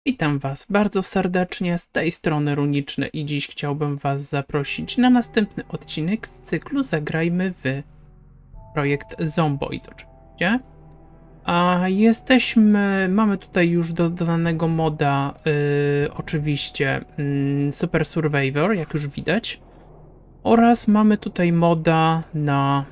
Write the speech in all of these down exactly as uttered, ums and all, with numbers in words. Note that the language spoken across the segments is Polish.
Witam Was bardzo serdecznie, z tej strony Runiczny i dziś chciałbym Was zaprosić na następny odcinek z cyklu Zagrajmy w projekt Zomboid oczywiście. A jesteśmy, mamy tutaj już do, dodanego moda yy, oczywiście yy, Super Survivor, jak już widać. Oraz mamy tutaj moda na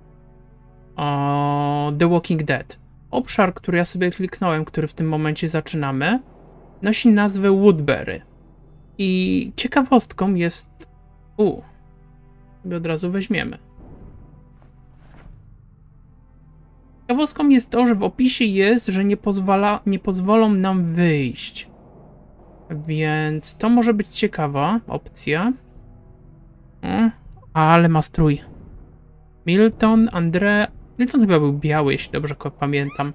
o, The Walking Dead. Obszar, który ja sobie kliknąłem, który w tym momencie zaczynamy, nosi nazwę Woodbury. I ciekawostką jest... U, sobie od razu weźmiemy. Ciekawostką jest to, że w opisie jest, że nie, pozwala, nie pozwolą nam wyjść. Więc to może być ciekawa opcja. O, ale ma strój. Milton, Andre... Milton chyba był biały, jeśli dobrze pamiętam.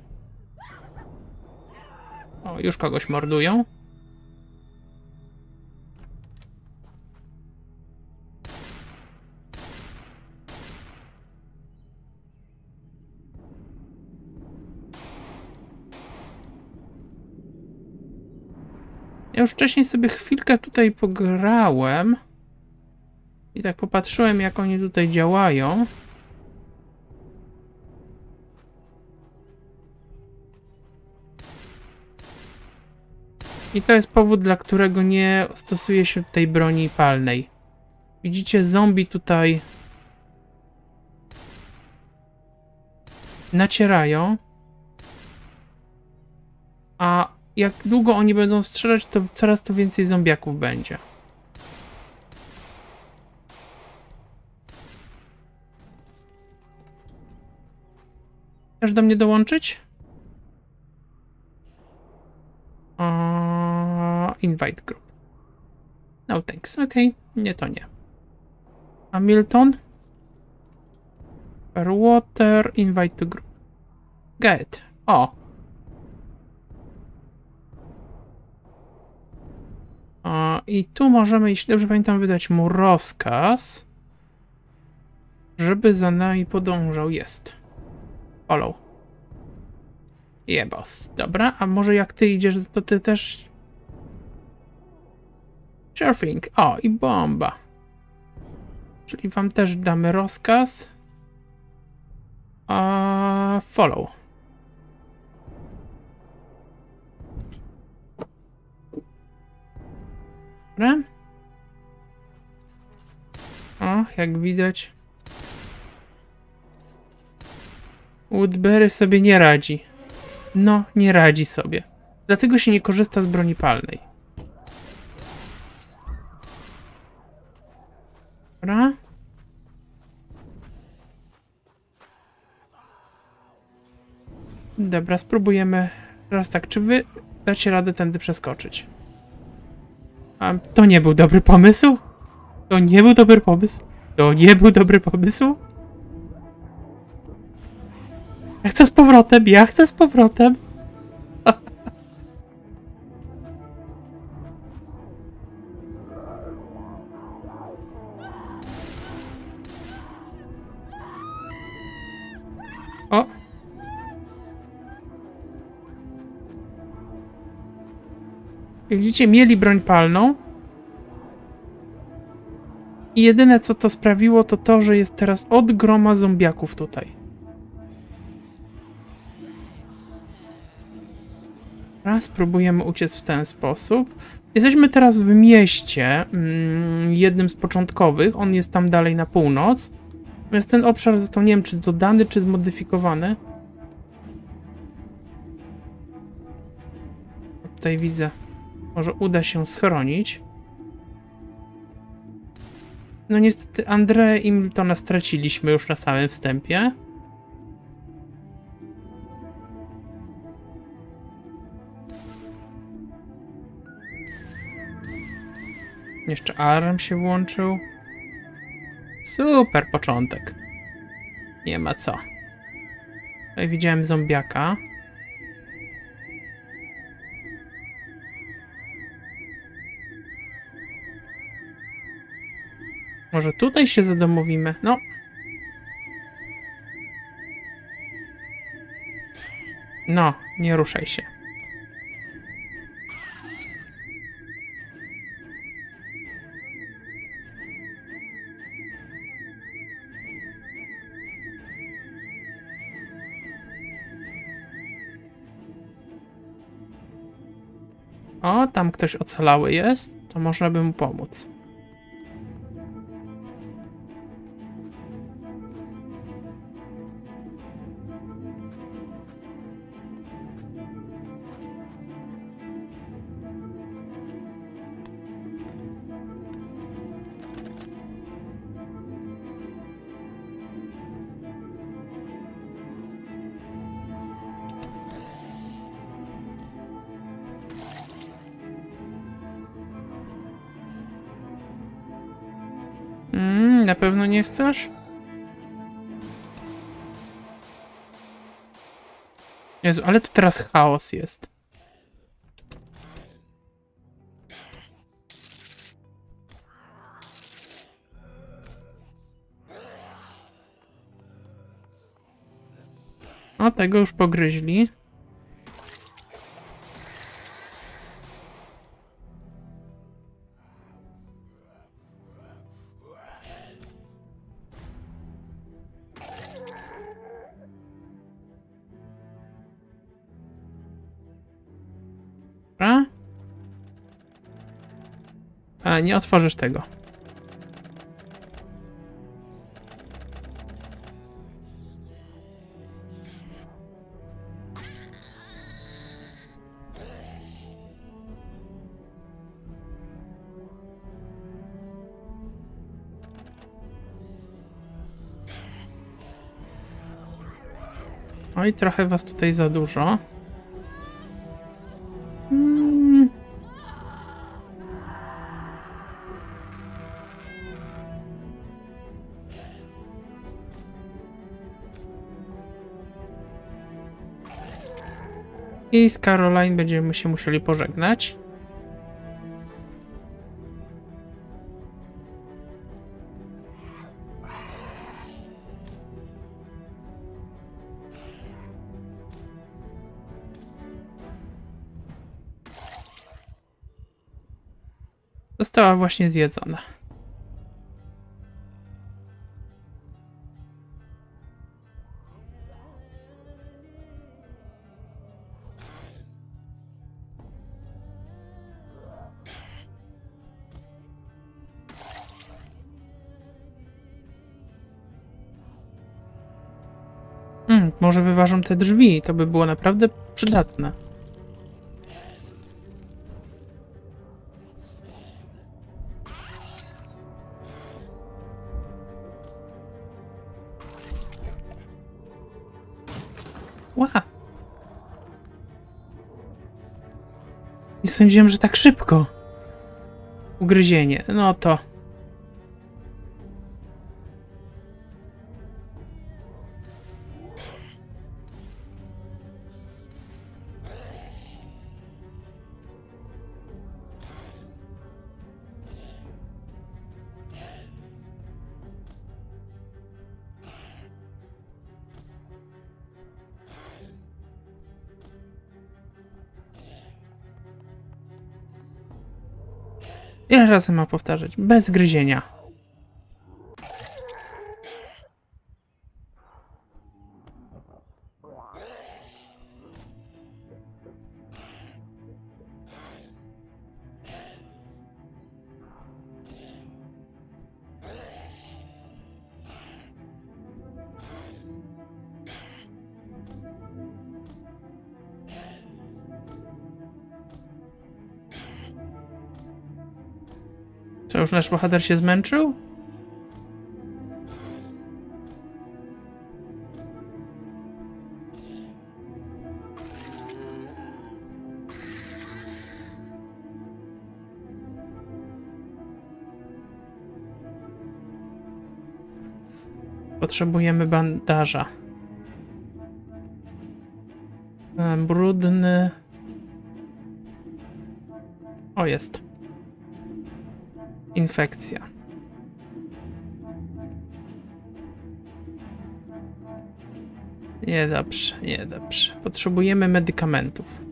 O, już kogoś mordują. Ja już wcześniej sobie chwilkę tutaj pograłem i tak popatrzyłem, jak oni tutaj działają. I to jest powód, dla którego nie stosuje się tej broni palnej. Widzicie, zombie tutaj nacierają, a jak długo oni będą strzelać, to coraz to więcej zombiaków będzie. Chcesz do mnie dołączyć? Uh, invite group. No thanks. Okej, okay. Nie to nie. A Milton? Water, invite to group. Get. O. Uh, I tu możemy, jeśli dobrze pamiętam, wydać mu rozkaz, żeby za nami podążał. Jest. Follow. Jebos. Dobra, a może jak ty idziesz, to ty też... Surfing. O, i bomba. Czyli wam też damy rozkaz. A follow. Dobra. O, jak widać, Woodbury sobie nie radzi. No, nie radzi sobie. Dlatego się nie korzysta z broni palnej. Dobra. Dobra, spróbujemy. Teraz tak, czy wy dacie radę tędy przeskoczyć? A to nie był dobry pomysł? To nie był dobry pomysł? To nie był dobry pomysł? Ja chcę z powrotem, ja chcę z powrotem. O. Jak widzicie, mieli broń palną. I jedyne, co to sprawiło, to to, że jest teraz od groma zombiaków tutaj. Raz spróbujemy uciec w ten sposób. Jesteśmy teraz w mieście, mm, jednym z początkowych. On jest tam dalej na północ. Natomiast ten obszar został, nie wiem, czy dodany, czy zmodyfikowany. Tutaj widzę, może uda się schronić. No niestety Andre i Miltona straciliśmy już na samym wstępie. Jeszcze alarm się włączył. Super początek. Nie ma co. Tutaj widziałem zombiaka. Może tutaj się zadomowimy? No. No, nie ruszaj się. O, tam ktoś ocalały jest, to można by mu pomóc. Mm, na pewno nie chcesz? Jezu, ale tu teraz chaos jest. O, tego już pogryźli. Dobra. A, nie otworzysz tego. Oj, trochę was tutaj za dużo. Mm. I z Caroline będziemy się musieli pożegnać. Została właśnie zjedzona. Hmm, może wyważą te drzwi, to by było naprawdę przydatne. Ła! Nie sądziłem, że tak szybko. Ugryzienie, no to... Ile razy ma powtarzać? Bez gryzienia. Co, już nasz bohater się zmęczył? Potrzebujemy bandaża. E, brudny... O, jest. Infekcja. Niedobrze, niedobrze. Potrzebujemy medykamentów.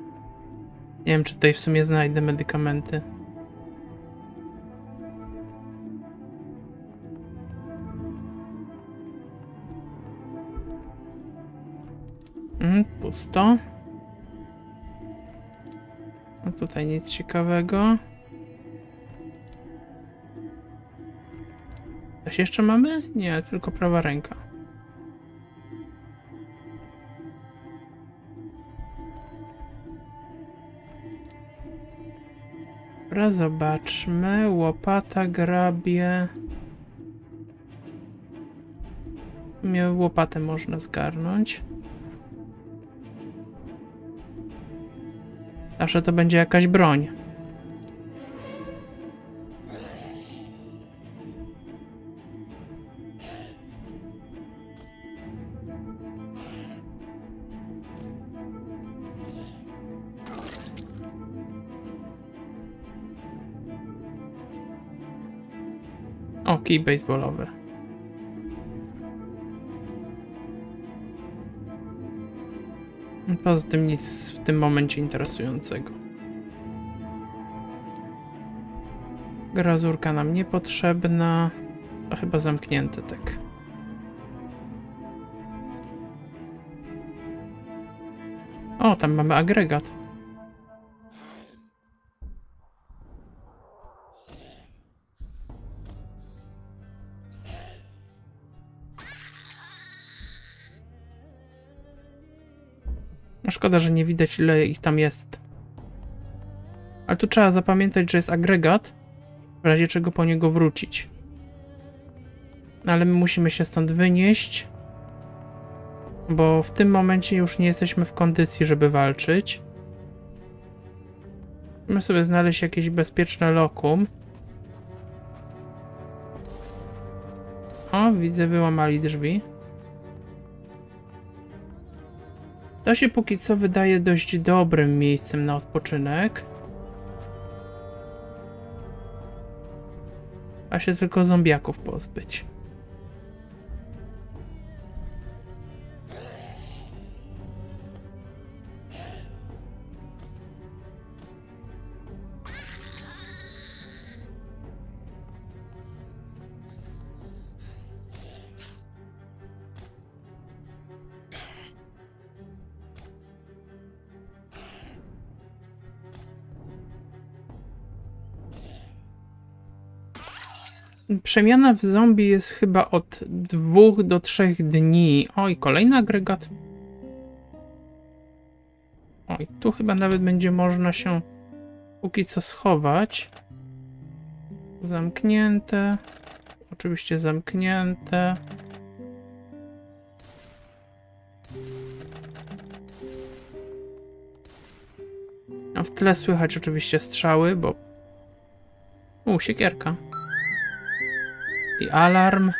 Nie wiem, czy tutaj w sumie znajdę medykamenty. pusto. A tutaj nic ciekawego. Coś jeszcze mamy? Nie, tylko prawa ręka. Dobra, zobaczmy. Łopata, grabie. Mnie łopatę można zgarnąć. Zawsze to będzie jakaś broń. O, kij baseballowy. Poza tym nic w tym momencie interesującego. Grazurka nam niepotrzebna. To chyba zamknięte, tak. O, tam mamy agregat. No szkoda, że nie widać, ile ich tam jest. Ale tu trzeba zapamiętać, że jest agregat, w razie czego po niego wrócić. No ale my musimy się stąd wynieść, bo w tym momencie już nie jesteśmy w kondycji, żeby walczyć. Musimy sobie znaleźć jakieś bezpieczne lokum. O, widzę, wyłamali drzwi. To się póki co wydaje dość dobrym miejscem na odpoczynek. A się tylko zombiaków pozbyć. Przemiana w zombie jest chyba od dwóch do trzech dni. Oj, kolejny agregat. Oj, tu chyba nawet będzie można się póki co schować. Zamknięte. Oczywiście zamknięte. A w tle słychać oczywiście strzały, bo... U, siekierka. I alarm.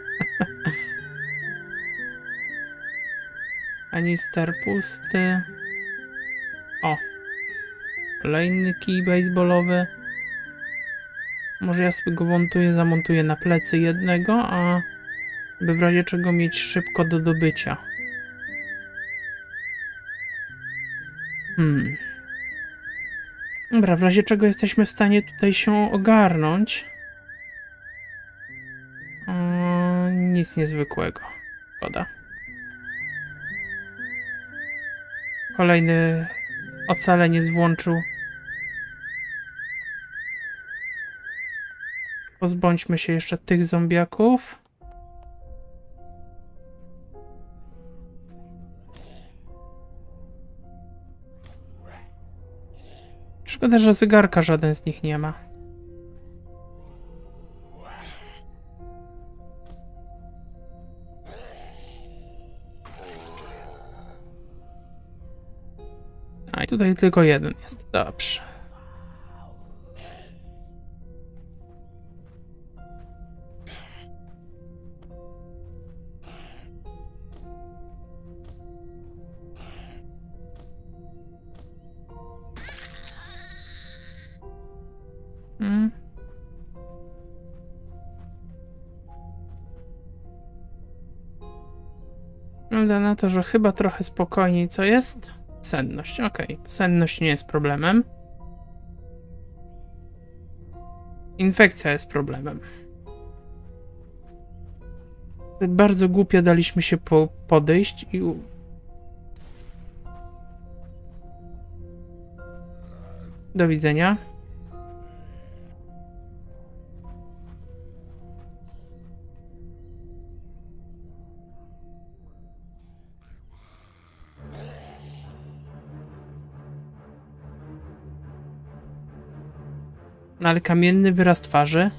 Kanister pusty. O. Kolejny kij baseballowy. Może ja sobie go wmontuję, zamontuję na plecy jednego, a by w razie czego mieć szybko do dobycia. Hmm. Dobra, w razie czego jesteśmy w stanie tutaj się ogarnąć. Eee, nic niezwykłego. Szkoda. Kolejny ocaleniec włączył. Pozbądźmy się jeszcze tych zombiaków. Szkoda, że zegarka żaden z nich nie ma. A i tutaj tylko jeden jest. Dobrze. Hmm. Wygląda na to, że chyba trochę spokojniej. Co jest? Senność, okej. Okay. Senność nie jest problemem. Infekcja jest problemem. Bardzo głupio daliśmy się po podejść i Do widzenia. No ale kamienny wyraz twarzy.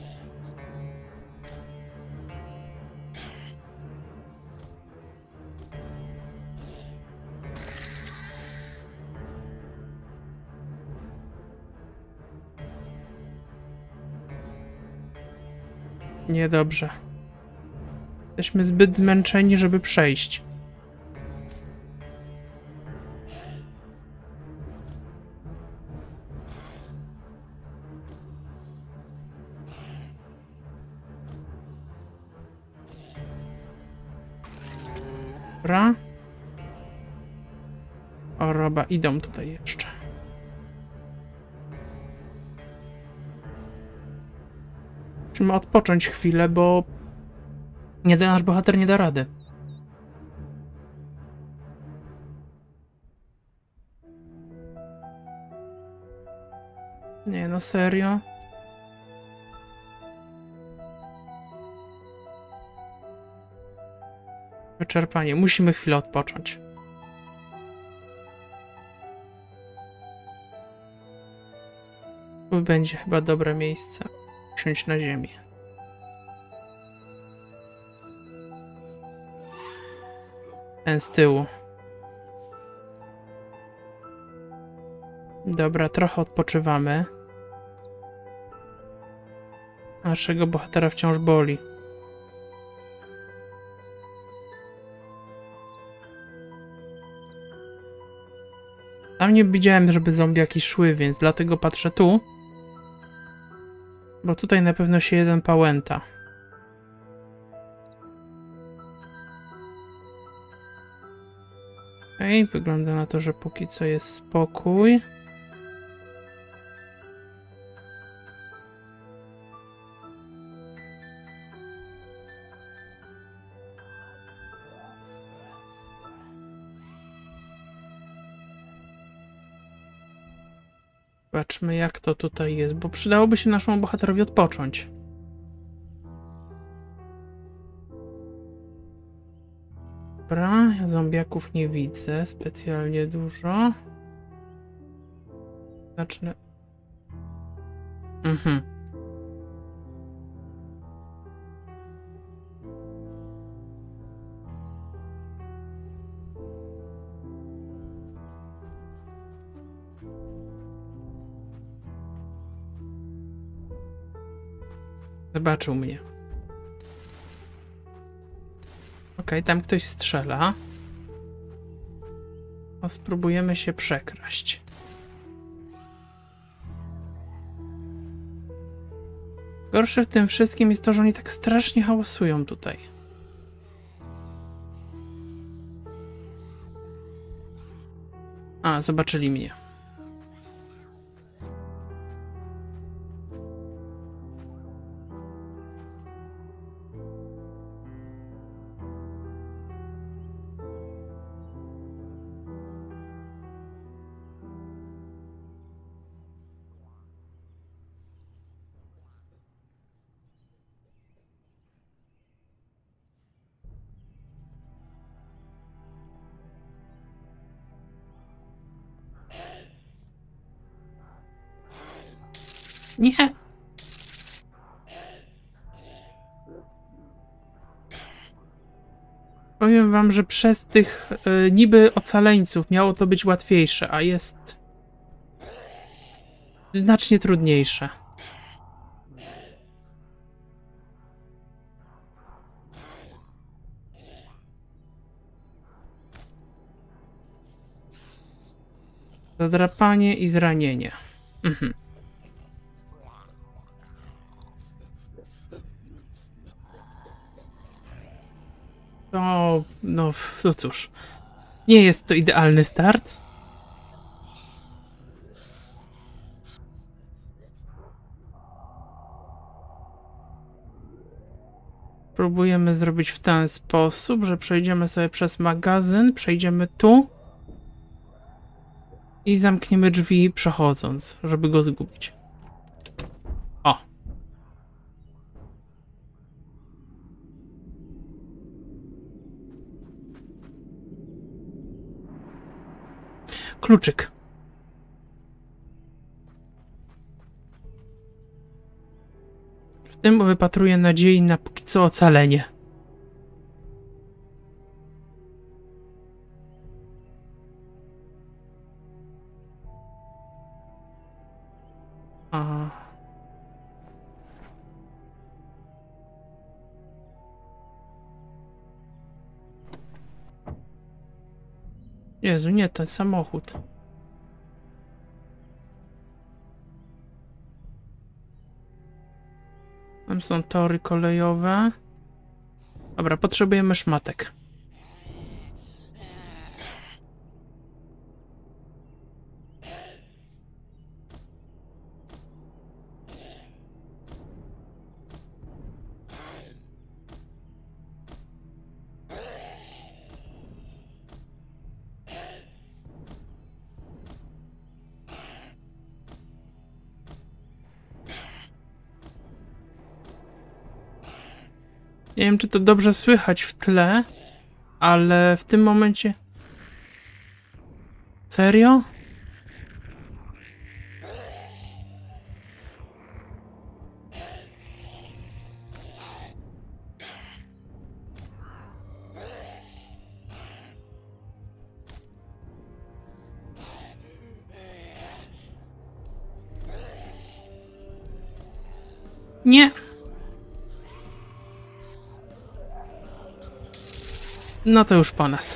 Niedobrze. Jesteśmy zbyt zmęczeni, żeby przejść. Dobra. O, roba, idą tutaj jeszcze. Musimy odpocząć chwilę, bo nie da, nasz bohater nie da rady. Nie, no serio? Wyczerpanie. Musimy chwilę odpocząć. Tu będzie chyba dobre miejsce. Usiąść na ziemi. Ten z tyłu. Dobra, trochę odpoczywamy. Naszego bohatera wciąż boli. Tam nie widziałem, żeby zombiaki szły, więc dlatego patrzę tu. Bo tutaj na pewno się jeden pałęta. Okej, okay, wygląda na to, że póki co jest spokój. Zobaczmy, jak to tutaj jest, bo przydałoby się naszemu bohaterowi odpocząć. Dobra, ja zombiaków nie widzę specjalnie dużo. Zacznę... Mhm. Zobaczył mnie. Okej, okay, tam ktoś strzela. O, spróbujemy się przekraść. Gorsze w tym wszystkim jest to, że oni tak strasznie hałasują tutaj. A, zobaczyli mnie. Nie! Powiem wam, że przez tych y, niby ocaleńców miało to być łatwiejsze, a jest znacznie trudniejsze. Zadrapanie i zranienie. Mhm. To, no, no cóż. Nie jest to idealny start. Próbujemy zrobić w ten sposób, że przejdziemy sobie przez magazyn, przejdziemy tu. I zamkniemy drzwi przechodząc, żeby go zgubić. O! Kluczyk. W tym wypatruję nadziei na póki co ocalenie. A. Jezu, nie ten samochód. Tam są tory kolejowe. Dobra, potrzebujemy szmatek. Nie wiem, czy to dobrze słychać w tle, ale w tym momencie... Serio? Nie. No to już po nas.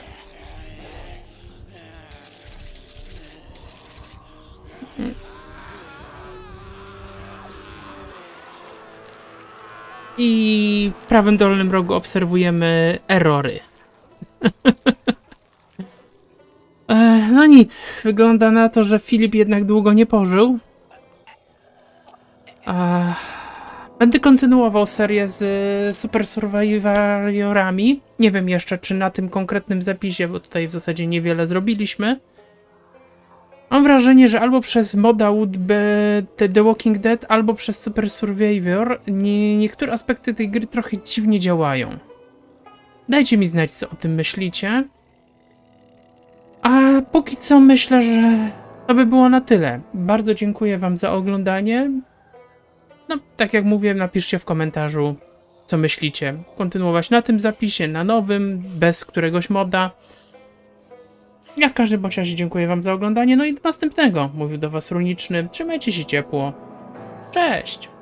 I w prawym dolnym rogu obserwujemy erory. No nic, wygląda na to, że Filip jednak długo nie pożył. Będę kontynuował serię z Super Survivorami. Nie wiem jeszcze, czy na tym konkretnym zapisie, bo tutaj w zasadzie niewiele zrobiliśmy. Mam wrażenie, że albo przez moda The Walking Dead, albo przez Super Survivor nie, niektóre aspekty tej gry trochę dziwnie działają. Dajcie mi znać, co o tym myślicie. A póki co myślę, że to by było na tyle. Bardzo dziękuję wam za oglądanie. No, tak jak mówię, napiszcie w komentarzu, co myślicie. Kontynuować na tym zapisie, na nowym, bez któregoś moda. Ja w każdym bądź razie dziękuję wam za oglądanie, no i do następnego. Mówił do was Runiczny. Trzymajcie się ciepło. Cześć!